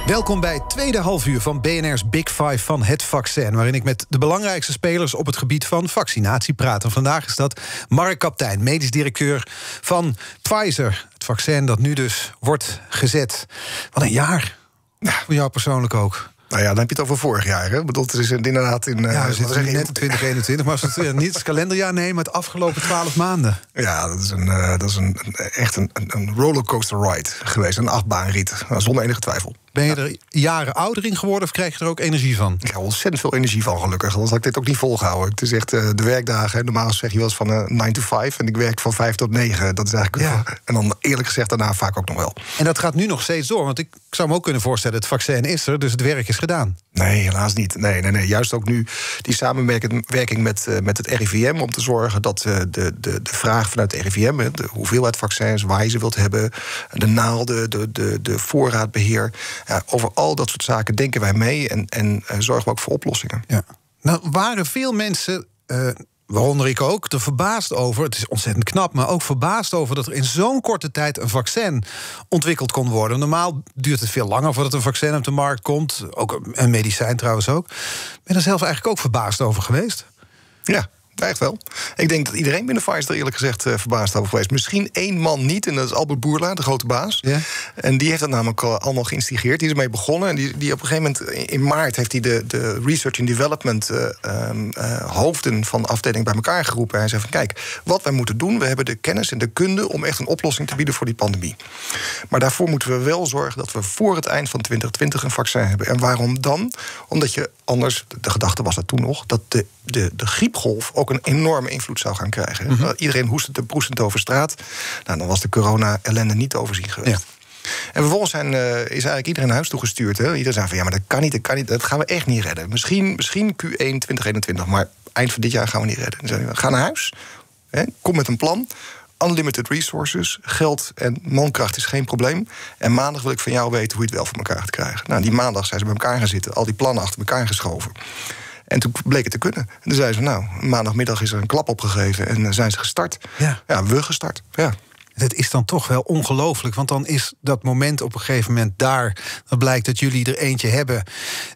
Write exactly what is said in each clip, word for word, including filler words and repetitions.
Welkom bij het tweede halfuur van B N R's Big Five van het vaccin, waarin ik met de belangrijkste spelers op het gebied van vaccinatie praat. En vandaag is dat Mark Kapteijn, medisch directeur van Pfizer. Het vaccin dat nu dus wordt gezet. Wat een jaar. Ja, voor jou persoonlijk ook. Nou ja, dan heb je het over vorig jaar. Hè? Ik bedoel, het is inderdaad in... Ja, we uh, zitten nu net in twintig eenentwintig, maar als het niet het kalenderjaar nemen, het afgelopen twaalf maanden. Ja, dat is, een, uh, dat is een, een, echt een, een rollercoaster ride geweest. Een achtbaanrit, zonder enige twijfel. Ben je er jaren ouder in geworden of krijg je er ook energie van? Ik heb ontzettend veel energie van, gelukkig. Anders had ik dit ook niet volgehouden. Het is echt uh, de werkdagen. Normaal zeg je wel eens van uh, nine to five. En ik werk van vijf tot negen. Dat is eigenlijk... Ja. En dan eerlijk gezegd daarna vaak ook nog wel. En dat gaat nu nog steeds door. Want ik zou me ook kunnen voorstellen, het vaccin is er, dus het werk is gedaan. Nee, helaas niet. Nee, nee, nee. Juist ook nu die samenwerking met, uh, met het R I V M... om te zorgen dat uh, de, de, de vraag vanuit het R I V M... de hoeveelheid vaccins, waar je ze wilt hebben... de naalden, de, de, de voorraadbeheer... Uh, over al dat soort zaken denken wij mee... en, en uh, zorgen we ook voor oplossingen. Ja. Nou, waren veel mensen... Uh, waaronder ik ook, er verbaasd over... het is ontzettend knap, maar ook verbaasd over... dat er in zo'n korte tijd een vaccin ontwikkeld kon worden. Normaal duurt het veel langer voordat een vaccin op de markt komt. Ook een medicijn trouwens ook. Ben je er zelf eigenlijk ook verbaasd over geweest? Ja. Echt wel. Ik denk dat iedereen binnen Pfizer er eerlijk gezegd uh, verbaasd over geweest. Misschien één man niet, en dat is Albert Bourla, de grote baas. Ja. En die heeft dat namelijk uh, allemaal geïnstigeerd. Die is ermee begonnen. En die, die op een gegeven moment, in maart, heeft hij de, de Research and Development uh, um, uh, hoofden van de afdeling bij elkaar geroepen. En hij zei van, kijk, wat wij moeten doen, we hebben de kennis en de kunde om echt een oplossing te bieden voor die pandemie. Maar daarvoor moeten we wel zorgen dat we voor het eind van twintig twintig een vaccin hebben. En waarom dan? Omdat je anders, de gedachte was dat toen nog, dat de, de, de griepgolf ook een enorme invloed zou gaan krijgen. Mm-hmm. Iedereen hoestend en proestend over straat. Nou, dan was de corona-ellende niet te overzien geweest. Ja. En vervolgens zijn, uh, is eigenlijk iedereen naar huis toegestuurd. Hè? Iedereen zei van, ja, maar dat kan niet, dat kan niet, dat gaan we echt niet redden. Misschien, misschien Q één twintig eenentwintig, maar eind van dit jaar gaan we niet redden. Dan zei hij, ga naar huis, hè? Kom met een plan. Unlimited resources, geld en mankracht is geen probleem. En maandag wil ik van jou weten hoe je het wel voor elkaar gaat krijgen. Nou, die maandag zijn ze bij elkaar gaan zitten, al die plannen achter elkaar geschoven. En toen bleek het te kunnen. En toen zeiden ze, nou, maandagmiddag is er een klap opgegeven en zijn ze gestart. Ja, ja we gestart, ja. Het is dan toch wel ongelooflijk, want dan is dat moment op een gegeven moment daar. Dan blijkt dat jullie er eentje hebben,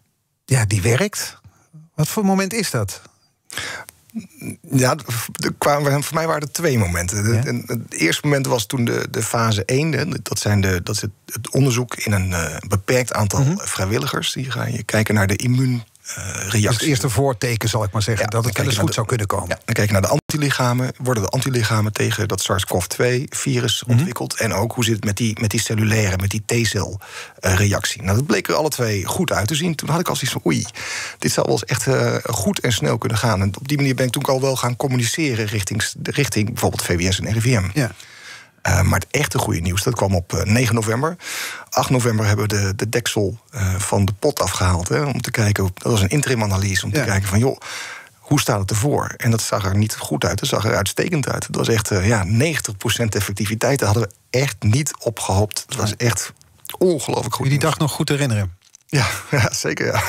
ja, die werkt. Wat voor moment is dat? Ja, voor mij waren er twee momenten. Ja? Het, het eerste moment was toen de, de fase één. Dat, zijn de, dat is het, het onderzoek in een uh, beperkt aantal mm-hmm. vrijwilligers. Die gaan je kijken naar de immuun. Uh, reactie. Dus het eerste voorteken, zal ik maar zeggen, ja, dat het wel eens goed de, zou kunnen komen. Ja, dan kijk je naar de antilichamen. Worden de antilichamen tegen dat SARS-CoV twee virus mm-hmm. ontwikkeld? En ook hoe zit het met die, met die cellulaire, met die T-cel-reactie? Uh, nou, dat bleek er alle twee goed uit te zien. Toen had ik al zoiets van, oei, dit zou wel eens echt uh, goed en snel kunnen gaan. En op die manier ben ik toen al wel gaan communiceren richting, richting bijvoorbeeld V W S en R I V M. Ja. Uh, maar het echte goede nieuws, dat kwam op uh, negen november. acht november hebben we de, de deksel uh, van de pot afgehaald. Hè, om te kijken, dat was een interim-analyse, om ja. te kijken van, joh, hoe staat het ervoor? En dat zag er niet goed uit, dat zag er uitstekend uit. Het was echt uh, ja, negentig procent effectiviteit. Daar hadden we echt niet op gehoopt. Het was echt ongelooflijk goed. Kun je die dag nog goed herinneren? Ja, ja, zeker. Ja.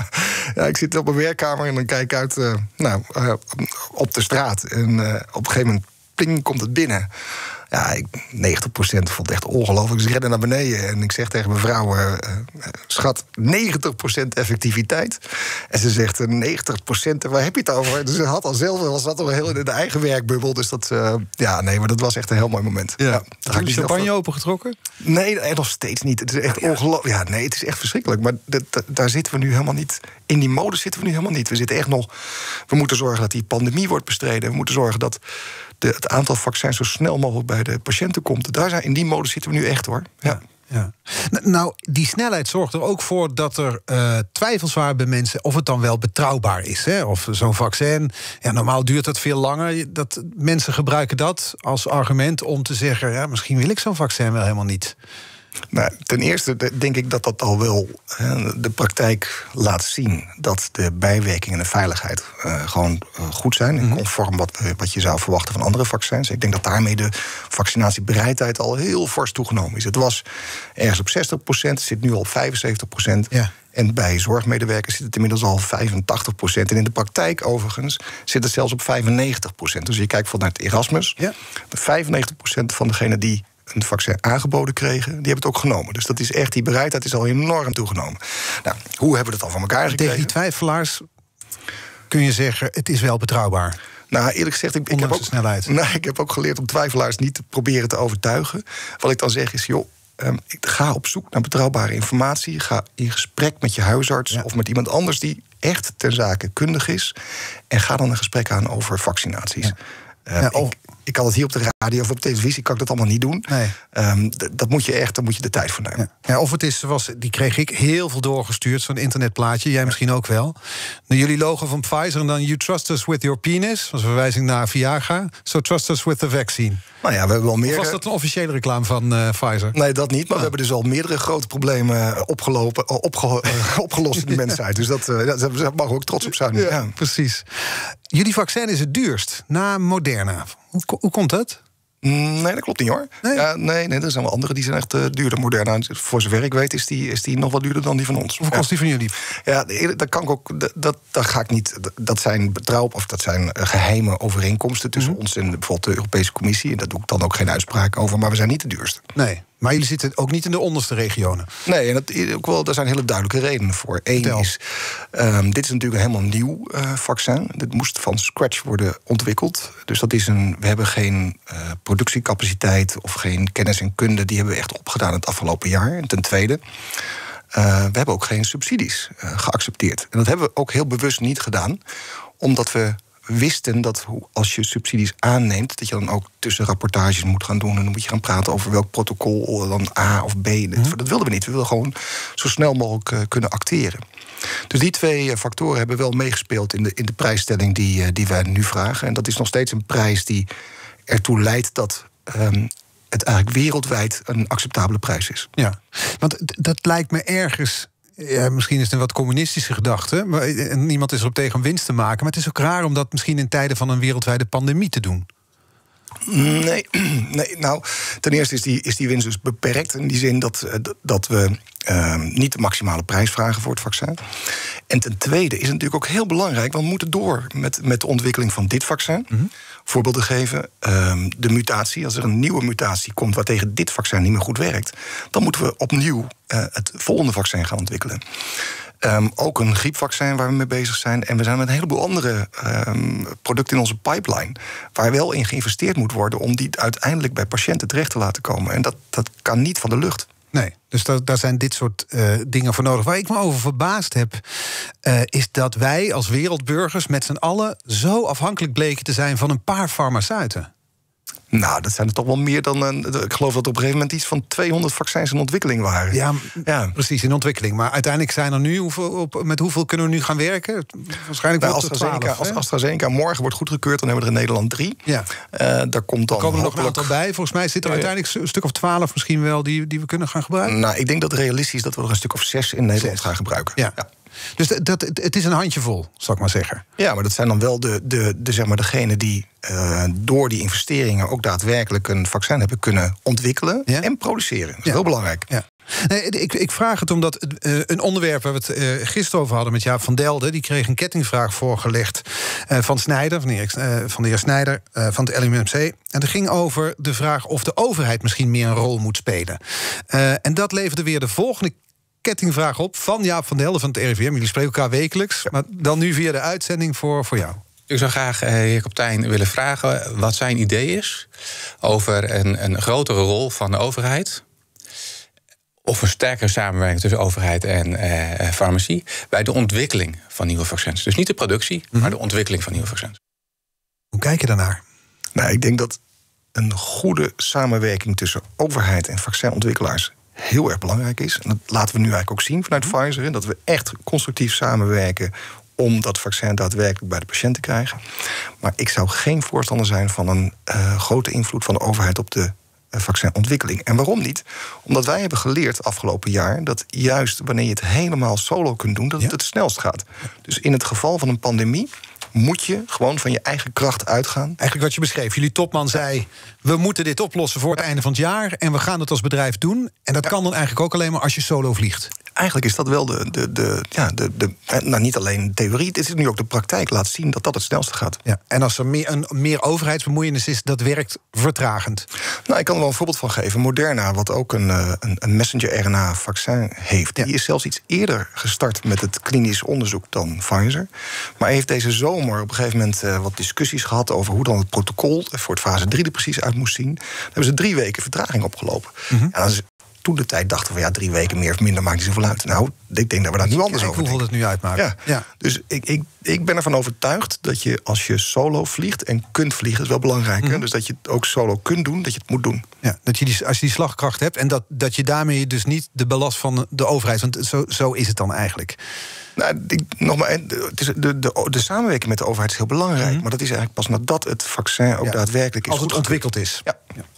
ja, ik zit op mijn werkkamer en dan kijk ik uit uh, nou, uh, op de straat. En uh, op een gegeven moment, pling, komt het binnen. Ja, ik, negentig procent vond het echt ongelooflijk. Dus ik rende naar beneden en ik zeg tegen mijn vrouw, Uh, schat, negentig procent effectiviteit. En ze zegt, uh, negentig procent, waar heb je het over? Dus ze had al zelf wel zat al heel in de eigen werkbubbel. Dus dat, uh, ja, nee, maar dat was echt een heel mooi moment. Ja. Ja, heb je de champagne opengetrokken? Nee, nog steeds niet. Het is echt ja. ongelooflijk. Ja, nee, het is echt verschrikkelijk. Maar dat, dat, daar zitten we nu helemaal niet. In die modus zitten we nu helemaal niet. We zitten echt nog. We moeten zorgen dat die pandemie wordt bestreden. We moeten zorgen dat de, het aantal vaccins zo snel mogelijk bij de patiënten komt. Daar zijn, in die modus zitten we nu echt, hoor. Ja. Ja. Nou, die snelheid zorgt er ook voor dat er uh, twijfels waren bij mensen of het dan wel betrouwbaar is. Hè? Of zo'n vaccin. Ja, normaal duurt dat veel langer. Dat, mensen gebruiken dat als argument om te zeggen, ja, misschien wil ik zo'n vaccin wel helemaal niet. Nou, ten eerste denk ik dat dat al wel hè, de praktijk laat zien dat de bijwerkingen en de veiligheid uh, gewoon uh, goed zijn. Mm-hmm. Conform wat, uh, wat je zou verwachten van andere vaccins. Ik denk dat daarmee de vaccinatiebereidheid al heel fors toegenomen is. Het was ergens op zestig procent, het zit nu al op vijfenzeventig procent. Ja. En bij zorgmedewerkers zit het inmiddels al vijfentachtig procent. En in de praktijk overigens zit het zelfs op vijfennegentig procent. Dus je kijkt bijvoorbeeld naar het Erasmus. Ja. vijfennegentig procent van degenen die een vaccin aangeboden kregen, die hebben het ook genomen. Dus dat is echt, die bereidheid is al enorm toegenomen. Nou, hoe hebben we dat dan van elkaar gekregen? Tegen die twijfelaars kun je zeggen, het is wel betrouwbaar. Nou, eerlijk gezegd, ik, ik, heb ook, snelheid. nou, ik heb ook geleerd om twijfelaars niet te proberen te overtuigen. Wat ik dan zeg is, joh, um, ik ga op zoek naar betrouwbare informatie. Ga in gesprek met je huisarts ja. of met iemand anders die echt ter zake kundig is. En ga dan een gesprek aan over vaccinaties. Ja. Uh, ja, of... ik, ik kan het hier op de radio of op televisie, kan ik dat allemaal niet doen. Nee. Um, d- dat moet je echt, daar moet je de tijd voor nemen. Ja. Ja, of het is, zoals, die kreeg ik heel veel doorgestuurd, zo'n internetplaatje, jij ja. misschien ook wel. Nou, jullie logo van Pfizer en dan You trust us with your penis, als verwijzing naar Viagra. So trust us with the vaccine. Nou ja, we hebben wel meer. Of was dat een officiële reclame van uh, Pfizer? Nee, dat niet. Maar ah. we hebben dus al meerdere grote problemen opgelopen, opge, opgelost in de mensheid. Dus dat, uh, dat, dat mag ook trots op zijn. Ja, ja. Precies. Jullie vaccin is het duurst na Moderna. Hoe, hoe komt dat? Nee, dat klopt niet hoor. Nee, ja, nee, nee er zijn wel andere die zijn echt uh, duurder. Moderna, voor zover ik weet, is die, is die nog wat duurder dan die van ons. Hoeveel kost die van jullie? Ja, dat kan ik ook. Dat, dat, dat ga ik niet. Dat zijn betrouw of dat zijn geheime overeenkomsten tussen mm-hmm. ons en bijvoorbeeld de Europese Commissie. En daar doe ik dan ook geen uitspraak over. Maar we zijn niet de duurste. Nee. Maar jullie zitten ook niet in de onderste regionen? Nee, en dat, ook wel, daar zijn hele duidelijke redenen voor. Eén Vertel. is, um, dit is natuurlijk een helemaal nieuw uh, vaccin. Dit moest van scratch worden ontwikkeld. Dus dat is een, we hebben geen uh, productiecapaciteit of geen kennis en kunde. Die hebben we echt opgedaan het afgelopen jaar. En ten tweede, uh, we hebben ook geen subsidies uh, geaccepteerd. En dat hebben we ook heel bewust niet gedaan, omdat we wisten dat als je subsidies aanneemt, dat je dan ook tussen rapportages moet gaan doen. En dan moet je gaan praten over welk protocol dan A of B. Hm. Dat wilden we niet. We wilden gewoon zo snel mogelijk uh, kunnen acteren. Dus die twee uh, factoren hebben wel meegespeeld in de, in de prijsstelling die, uh, die wij nu vragen. En dat is nog steeds een prijs die ertoe leidt dat um, het eigenlijk wereldwijd een acceptabele prijs is. Ja, want d- dat lijkt me ergens. Ja, misschien is het een wat communistische gedachte. Maar niemand is erop tegen om winst te maken. Maar het is ook raar om dat misschien in tijden van een wereldwijde pandemie te doen. Nee, nee nou, ten eerste is die, is die winst dus beperkt. In die zin dat, dat we uh, niet de maximale prijs vragen voor het vaccin. En ten tweede is het natuurlijk ook heel belangrijk, want we moeten door met, met de ontwikkeling van dit vaccin. Mm-hmm. Voorbeelden geven, um, de mutatie. Als er een nieuwe mutatie komt waar tegen dit vaccin niet meer goed werkt, dan moeten we opnieuw uh, het volgende vaccin gaan ontwikkelen. Um, ook een griepvaccin waar we mee bezig zijn. En we zijn met een heleboel andere um, producten in onze pipeline, waar wel in geïnvesteerd moet worden om die uiteindelijk bij patiënten terecht te laten komen. En dat, dat kan niet van de lucht. Nee, dus daar, daar zijn dit soort uh, dingen voor nodig. Waar ik me over verbaasd heb, uh, is dat wij als wereldburgers met z'n allen zo afhankelijk bleken te zijn van een paar farmaceuten. Nou, dat zijn er toch wel meer dan. Een, ik geloof dat op een gegeven moment iets van tweehonderd vaccins in ontwikkeling waren. Ja, ja. precies, in ontwikkeling. Maar uiteindelijk zijn er nu. Hoeveel, op, met hoeveel kunnen we nu gaan werken? Waarschijnlijk nou, AstraZeneca, twaalf, als AstraZeneca morgen wordt goedgekeurd, dan hebben we er in Nederland drie. Ja. Uh, daar komt dan. Er komen er nog een aantal bij. Volgens mij zitten er uiteindelijk een stuk of twaalf misschien wel die, die we kunnen gaan gebruiken. Nou, ik denk dat het realistisch is dat we er een stuk of zes in Nederland zes. gaan gebruiken. Ja. ja. Dus dat, dat, het is een handjevol, zal ik maar zeggen. Ja, maar dat zijn dan wel de, de, de, zeg maar degenen die uh, door die investeringen ook daadwerkelijk een vaccin hebben kunnen ontwikkelen ja? en produceren. Dat is ja. heel belangrijk. Ja. Nee, ik, ik vraag het omdat uh, een onderwerp waar we het uh, gisteren over hadden met Jaap van Delden, die kreeg een kettingvraag voorgelegd uh, van Snijder, van de heer, uh, van de heer Snijder uh, van het L M C. En dat ging over de vraag of de overheid misschien meer een rol moet spelen. Uh, en dat leverde weer de volgende kettingvraag op van Jaap van Delden van het R I V M. Jullie spreken elkaar wekelijks, maar dan nu via de uitzending voor, voor jou. Ik zou graag de heer Kaptein willen vragen wat zijn idee is over een, een grotere rol van de overheid, of een sterkere samenwerking tussen overheid en uh, farmacie bij de ontwikkeling van nieuwe vaccins. Dus niet de productie, mm-hmm. maar de ontwikkeling van nieuwe vaccins. Hoe kijk je daarnaar? Nou, ik denk dat een goede samenwerking tussen overheid en vaccinontwikkelaars heel erg belangrijk is. En dat laten we nu eigenlijk ook zien vanuit mm-hmm. Pfizer, dat we echt constructief samenwerken om dat vaccin daadwerkelijk bij de patiënt te krijgen. Maar ik zou geen voorstander zijn van een uh, grote invloed van de overheid op de vaccinontwikkeling. En waarom niet? Omdat wij hebben geleerd afgelopen jaar dat juist wanneer je het helemaal solo kunt doen, dat het ja. het snelst gaat. Dus in het geval van een pandemie moet je gewoon van je eigen kracht uitgaan. Eigenlijk wat je beschreef. Jullie topman zei, we moeten dit oplossen voor het einde van het jaar en we gaan het als bedrijf doen. En dat ja. kan dan eigenlijk ook alleen maar als je solo vliegt. eigenlijk is dat wel de, de, de, ja, de, de nou, niet alleen de theorie, het is nu ook de praktijk laat zien dat dat het snelste gaat. Ja, en als er meer, een meer overheidsbemoeienis is, dat werkt vertragend. Nou, ik kan er wel een voorbeeld van geven. Moderna, wat ook een, een, een messenger-R N A-vaccin heeft, ja. die is zelfs iets eerder gestart met het klinisch onderzoek dan Pfizer. Maar heeft deze zomer op een gegeven moment uh, wat discussies gehad over hoe dan het protocol voor het fase drie er precies uit moest zien. Daar hebben ze drie weken vertraging opgelopen. Mm-hmm. En dan is toen de tijd dachten we, ja, drie weken meer of minder maakt niet zoveel uit. Nou, ik denk dat we daar nu anders Kijk, over denken. Hoeveel het nu uitmaakt. Ja. Ja. Dus ik, ik, ik ben ervan overtuigd dat je als je solo vliegt en kunt vliegen, is wel belangrijk. Mm-hmm. Dus dat je het ook solo kunt doen, dat je het moet doen. Ja, dat je die, als je die slagkracht hebt en dat, dat je daarmee dus niet de belast van de overheid, want zo, zo is het dan eigenlijk. Nou, ik, nogmaals, het is de, de, de samenwerking met de overheid is heel belangrijk. Mm-hmm. Maar dat is eigenlijk pas nadat het vaccin ook ja. daadwerkelijk is. Als het ontwikkeld is. Ja. Ja.